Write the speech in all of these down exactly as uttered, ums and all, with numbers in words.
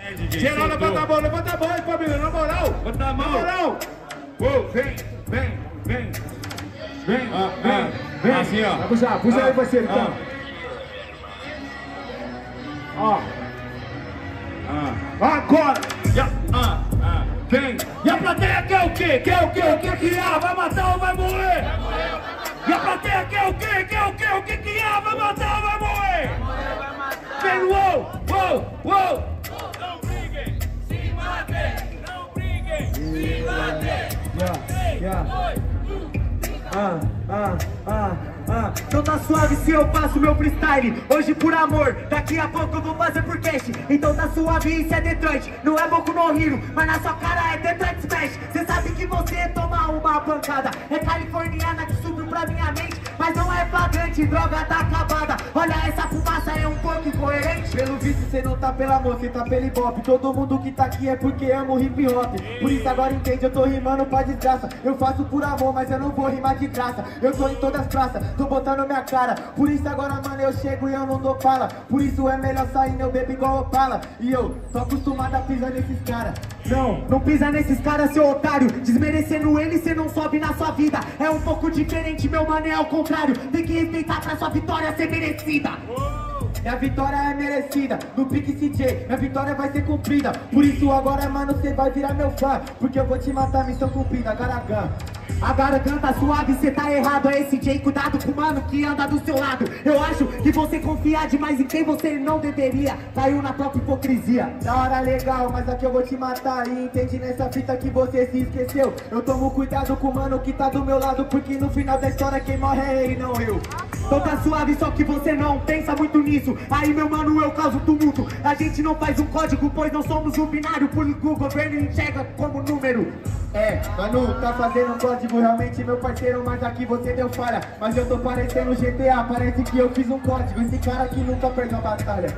Geral, levanta a mão, levanta a mão aí, família, na moral. Levanta a mão. Na moral. Ô, vem, vem, vem. Vem, ah, vem, ah, vem. Assim, ó. Vai puxar, puxa ah, aí, parceiro, então. Ó. Ah. Agora. Já, ah, ah. Vem. E a plateia quer o quê? Quer o quê? O que que há? Vai matar ou vai morrer? Vai morrer ou vai matar? E a plateia quer o quê? Quer o quê? O que que há? Vai matar ou vai morrer? Vai morrer ou vai matar? Vem, uou, uou, uou. Não briguem, se matem. Não briguem, se matem. Yeah, yeah. Ah, ah, ah, ah. Então tá suave se eu faço meu freestyle. Hoje por amor, daqui a pouco eu vou fazer por cash. Então tá suave, isso é Detroit. Não é Boku no Hero, mas na sua cara é Detroit Smash. Cê sabe que você toma uma pancada. É californiana que subiu pra minha mente, mas não é flagrante, droga tá acabada. Olha essa fumaça, é um pouco incoerente. Pelo visto cê não tá pelo amor, cê tá pelo ibope. Todo mundo que tá aqui é porque amo hip hop. Por isso agora entende, eu tô rimando pra desgraça. Eu faço por amor, mas eu não vou rimar de graça. Eu tô em todas as praças, tô botando minha cara. Por isso agora, mano, eu chego e eu não dou fala. Por isso é melhor sair, meu bebo igual Opala. E eu tô acostumado a pisar nesses caras. Não, não pisa nesses caras, seu otário. Desmerecendo ele, cê não sobe na sua vida. É um pouco diferente, meu mano, é ao contrário. Tem que respeitar pra sua vitória ser merecida. Minha vitória é merecida, no pique C J, minha vitória vai ser cumprida. Por isso agora, mano, cê vai virar meu fã. Porque eu vou te matar, missão cumprida, Garagan. A garganta suave, cê tá errado, é esse Jay, cuidado com o mano que anda do seu lado. Eu acho que você confia demais em quem você não deveria. Caiu na própria hipocrisia. Da hora legal, mas aqui eu vou te matar. E entende nessa fita que você se esqueceu. Eu tomo cuidado com o mano que tá do meu lado, porque no final da história quem morre é ele, não eu. Então tá suave, só que você não pensa muito nisso. Aí meu mano, eu causo tumulto. A gente não faz um código, pois não somos um binário. Por isso o governo enxerga como número. É, mano, tá fazendo um código realmente, meu parceiro, mas aqui você deu falha. Mas eu tô parecendo G T A, parece que eu fiz um código. Esse cara aqui nunca perdeu a batalha.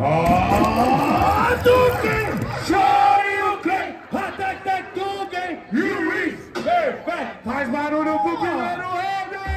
Ah, Duque! Shoryuken! Attack Duque! You is perfect! Faz barulho pro Guilherme Weber!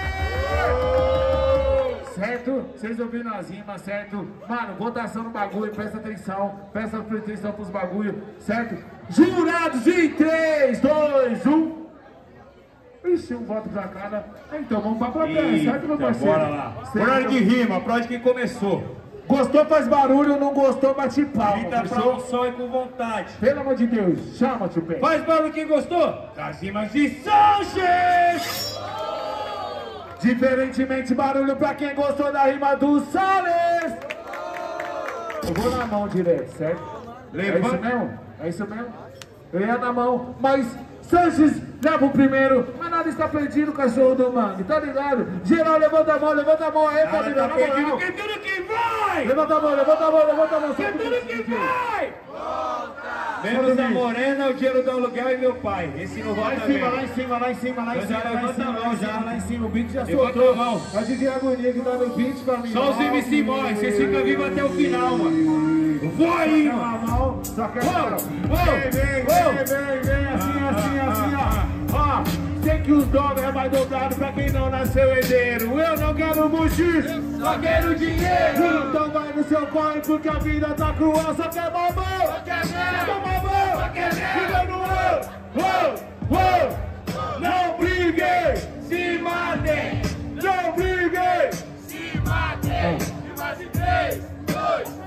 Certo? Vocês ouviram as rimas, certo? Mano, votação no bagulho, presta atenção. Presta atenção pros bagulho, certo? Jurados em três, dois, um. Ixi, um voto pra cada. Então vamos pra plateia, certo, meu parceiro? Bora lá. Por hora de rima, pra onde que começou. Gostou, faz barulho, não gostou, bate palma. Grita pra um som e com vontade. Pelo amor de Deus, chama, tio Pé. Faz barulho quem gostou. Das rimas de Sanchez. Diferentemente, barulho pra quem gostou da rima do Salles. Eu vou na mão direto, certo? Levanta. É isso mesmo? É isso mesmo? Eu ia na mão, mas Sanches leva o primeiro, mas nada está perdido, cachorro do mangue, tá ligado? Geral, levanta a mão, levanta a mão aí, família, tá na moral. perdido, quem tudo que vai! Levanta a mão, levanta a mão, levanta a mão. Quem tudo que vai! Menos a morena, o dinheiro do aluguel e meu pai. Esse não Lá volta em cima, mesmo. lá em cima, lá em cima, lá em Eu cima, já lá em levanta cima, a lá mão em cima, já. lá em cima, o beat já Levanta soltou. a mão. A D J Agonia que tá no beat, família. Só os M C boys, vocês ficam vivos até o final, mano. Vou aí, mano. Só quer Uou, uou, vem, vem, uou. vem, vem, vem, assim, assim, assim, ó. Ó, sei que os dólares é mais dobrado pra quem não nasceu herdeiro. Eu não quero buchis, Só quero dinheiro. então vai no seu corre porque a vida tá cruel. Só quer mamão, Só quer mel. só mamão, Só quer mel. fica no eu. Uou, uou, não briguem, Se matem, não briguem. se matem. E mais de três, dois.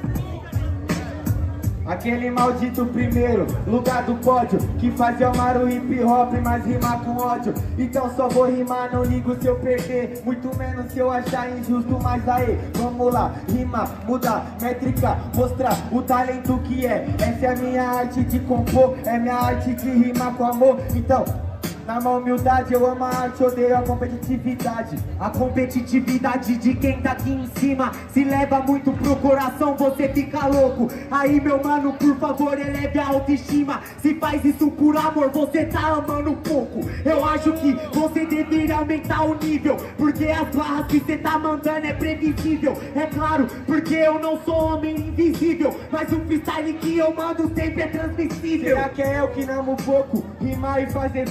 Aquele maldito primeiro lugar do pódio que fazia amar o hip hop, mas rimar com ódio. Então só vou rimar, não ligo se eu perder, muito menos se eu achar injusto. Mas aí, vamos lá, rimar, mudar, métrica, mostrar o talento que é. Essa é a minha arte de compor, é minha arte de rimar com amor. Então, na minha humildade eu amo a arte, odeio a competitividade. A competitividade de quem tá aqui em cima se leva muito pro coração, você fica louco. Aí meu mano, por favor, eleve a autoestima. Se faz isso por amor, você tá amando pouco. Eu acho que você deveria aumentar o nível, porque as barras que você tá mandando é previsível. É claro, porque eu não sou homem invisível, mas o freestyle que eu mando sempre é transmissível. Será que é eu que amo pouco? Rimar e fazer free?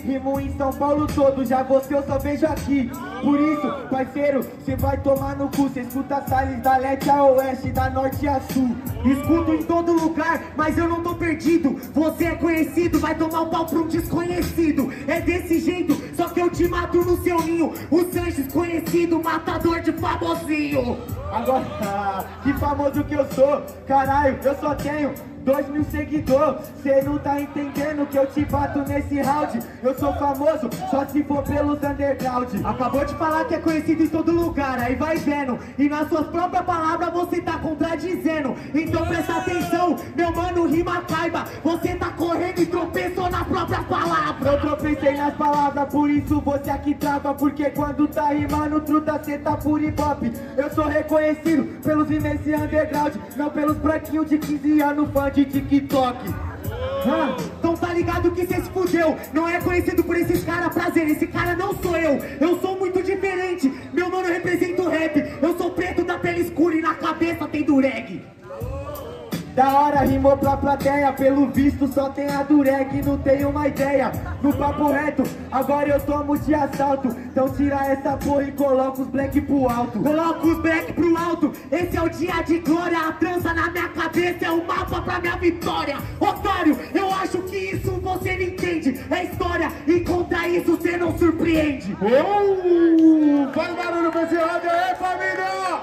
Rimo em São Paulo todo, já você eu só vejo aqui. Por isso, parceiro, cê vai tomar no cu. Cê escuta Salles da leste a oeste, da norte a sul. Escuto em todo lugar, mas eu não tô perdido. Você é conhecido, vai tomar um pau pra um desconhecido. É desse jeito, só que eu te mato no seu ninho. O Sanches conhecido, matador de famosinho. Agora, ah, que famoso que eu sou. Caralho, eu só tenho dois mil seguidores. Cê não tá entendendo que eu te bato nesse round. Eu sou famoso, só se for pelos underground. Acabou de falar que é conhecido em todo lugar, aí vai vendo. E nas suas próprias palavras você tá contradizendo. Então presta atenção, meu mano, rima caiba. Você tá correndo e tropeçou nas próprias palavras. Eu tropecei nas palavras, por isso você aqui trava. Porque quando tá rimando, truta, cê tá por ibope. Eu sou reconhecido pelos imensos underground, não pelos branquinhos de quinze anos fã de TikTok. Ah, então tá ligado que cê se fudeu. Não é conhecido por esses caras, prazer. Esse cara não sou eu, eu sou muito diferente. Meu mano representa o rap. Eu sou preto da pele escura e na cabeça tem dureg. Da hora, rimou pra plateia. Pelo visto só tem a dureg, não tenho uma ideia. No papo reto, agora eu tomo de assalto. Então tira essa porra e coloca os black pro alto. Coloca os black pro alto. Esse é o dia de glória. A trança na minha cabeça é o mapa pra minha vitória. Otário, eu acho que isso você não entende. É história e contra isso você não surpreende. Oh, faz barulho pra esse rádio aí, família!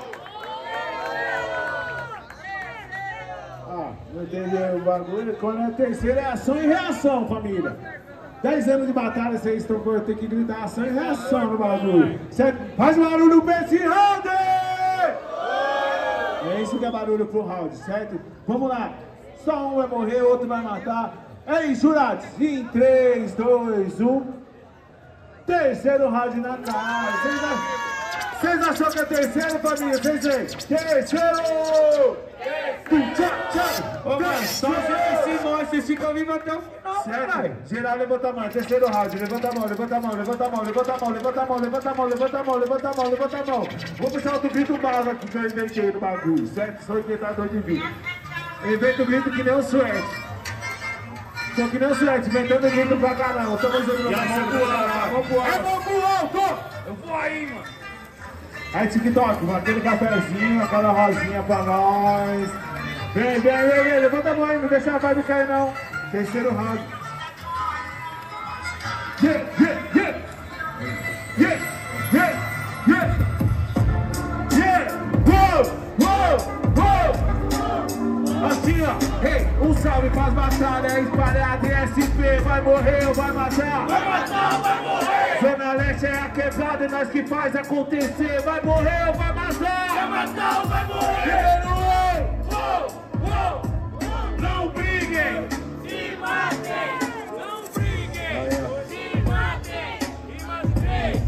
Não entendeu o bagulho? Quando é terceiro é ação e reação, família. Dez anos de batalha, vocês estão com ter que gritar ação e reação no bagulho. Certo? Faz barulho pra esse round! É isso que é barulho pro round, certo? Vamos lá. Só um vai morrer, outro vai matar. É isso, jurados. Em três, dois, um. Terceiro round na cara. Vocês acham... Vocês acham que é terceiro, família? Vocês veem? Terceiro! Ô, mano, só esse nós, vocês ficam vivos até o final, certo? Geral, levanta a mão, terceiro round, levanta a mão, levanta a mão, levanta a mão, levanta a mão, levanta a mão, levanta a mão, levanta a mão, levanta a mão, levanta a mão. Vou puxar outro grito bala aqui que eu inventei no bagulho, certo? Sou inventador de vídeo. Eu invento o grito que nem o Suete. Sou que nem o Suete, inventando grito pra caramba. Tamo jogando a mão pro alto, mão pro alto. É mão pro alto! Eu vou aí, mano. Aí, TikTok, aquele cafezinho, aquela rosinha pra nós. Vem, vem, vem, vem, levanta a mão aí, não deixa a vibe cair não. Terceiro round. Yeah, yeah, yeah. Yeah, yeah, yeah. Yeah, uou, uou, uou. Assim, ó, hey, um salve pras batalhas espalhadas. S P vai morrer ou vai matar? Vai matar ou vai morrer? Zona Leste é a quebrada e nós que faz acontecer. Vai morrer ou vai matar? Vai matar ou vai morrer? Yeah, uou, uou, uou. Não briguem! Se matem! Não briguem! Se matem! Rima três,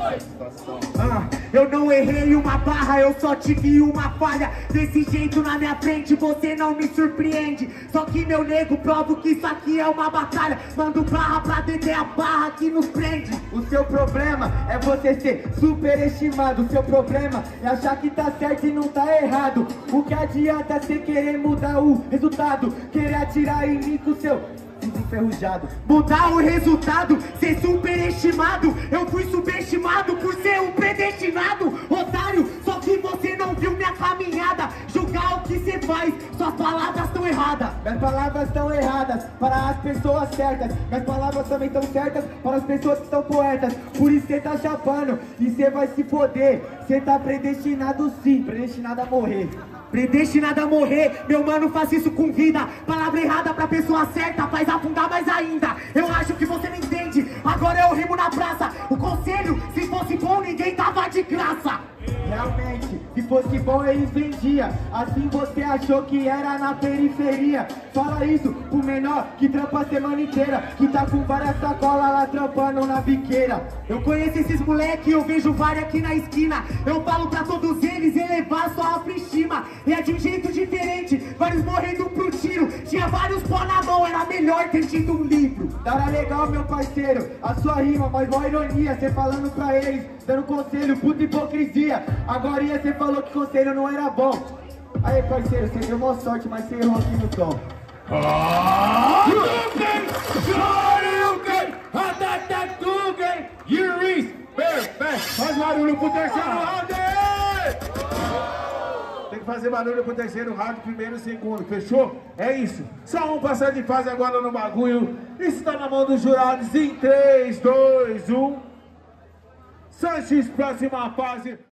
dois, Ah, eu não errei uma barra, eu só tive uma falha. Desse jeito na minha frente você não me surpreende. Só que meu nego, provo que isso aqui é uma batalha. Mando barra pra deter a barra que nos prende. O seu problema é você ser superestimado. O seu problema é achar que tá certo e não tá errado. O que adianta você querer mudar o resultado? Querer atirar em mim com o seu... enferrujado. Mudar o resultado, ser superestimado. Eu fui subestimado por ser um predestinado. Otário, só que você não viu minha caminhada. Julgar o que você faz, suas palavras estão erradas. Minhas palavras estão erradas para as pessoas certas. Minhas palavras também estão certas para as pessoas que estão poetas. Por isso você tá chapando e você vai se foder. Você tá predestinado sim, predestinado a morrer. Predestinado a morrer, meu mano, faz isso com vida. Palavra errada pra pessoa certa, faz afundar mais ainda. Eu acho que você não entende, agora eu rimo na praça. O conselho, se fosse bom, ninguém tava de graça. Realmente, se fosse bom eles vendiam. Assim você achou que era na periferia. Fala isso pro menor que trampa a semana inteira, que tá com várias sacolas lá trampando na biqueira. Eu conheço esses moleque, eu vejo vários aqui na esquina. Eu falo pra todos eles elevar sua autoestima. E é de um jeito diferente, vários morrendo pro tiro. Tinha vários pó na mão, era melhor ter tido um livro. Era legal, meu parceiro, a sua rima, mas mó ironia. Cê falando pra eles, dando conselho, puta hipocrisia. Agora você falou que conselho não era bom. Aí, parceiro, você deu mó sorte, mas você errou aqui no tom. Ah, barulho pro terceiro round! Tem que fazer barulho pro terceiro round, primeiro e segundo, fechou? É isso. Só um passando de fase agora no bagulho. Isso tá na mão dos jurados em três, dois, um. Sanches, próxima fase.